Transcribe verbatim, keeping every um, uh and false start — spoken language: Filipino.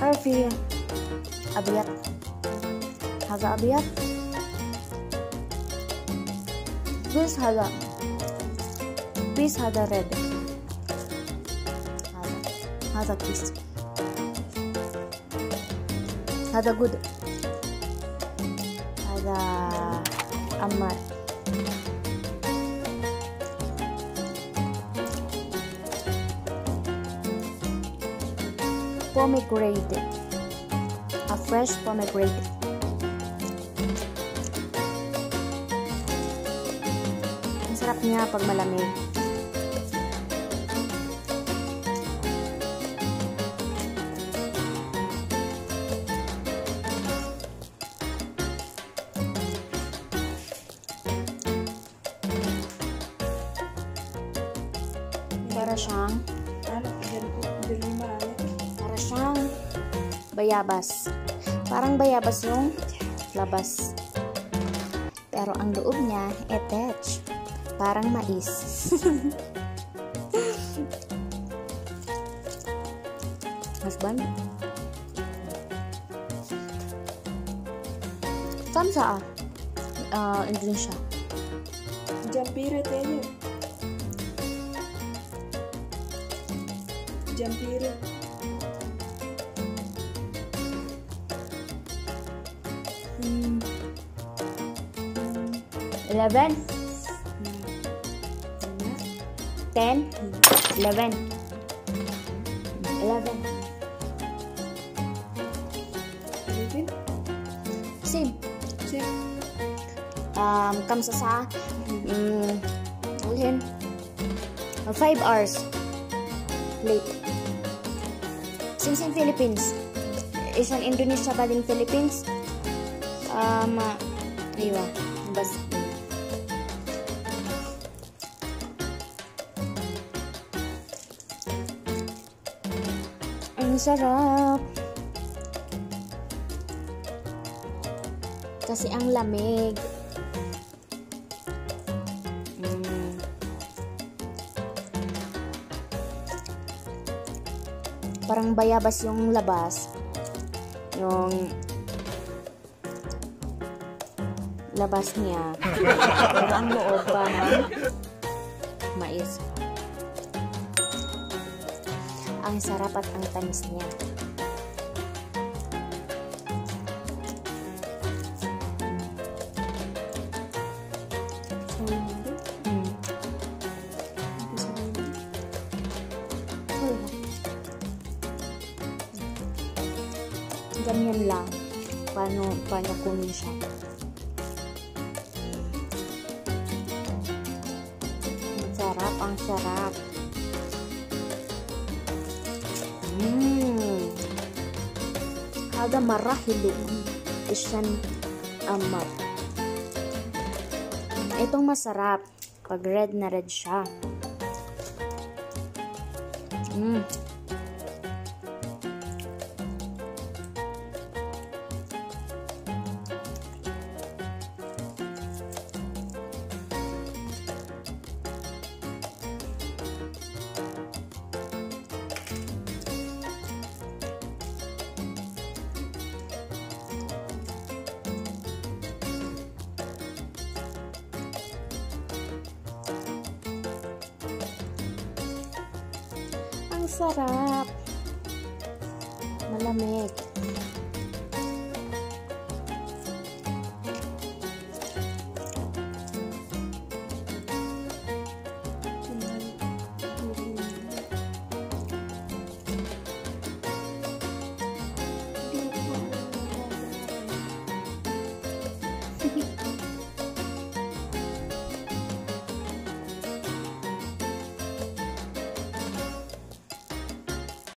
هل في أبيض؟ هذا أبيض. بس هذا بيس هذا ريد. هذا هذا بيس هذا جود. هذا أمر. Pomegranate, a fresh pomegranate. Ang sarap niya pag malamig. Para siyang para siyang bayabas. Parang bayabas yung labas. Pero ang loob niya, attach. Parang mais. Husband? Saan sa uh, Indonesia? Jampire tayo. Jampire. Hmm. Eleven. Ten. Eleven. Eleven. Eleven? Same. Same. Um, kamsa sa um, ulihin. Five hours late. Since in Philippines, isang Indonesia ba din Philippines? Um, aywa, bas. Ang sarap. Kasi ang lamig. Mm. Parang bayabas yung labas. Yung labas niya. Pero ang loob pa ng mais. Ang sarap at ang tamis niya. Mm. Ganyan lang. Paano, paano kunin siya. Ang sarap, ang sarap. Hmm. Hada marahilo. Isyan amar. Itong masarap. Pag red na red siya. Hmm. Ang sarap. Malamig.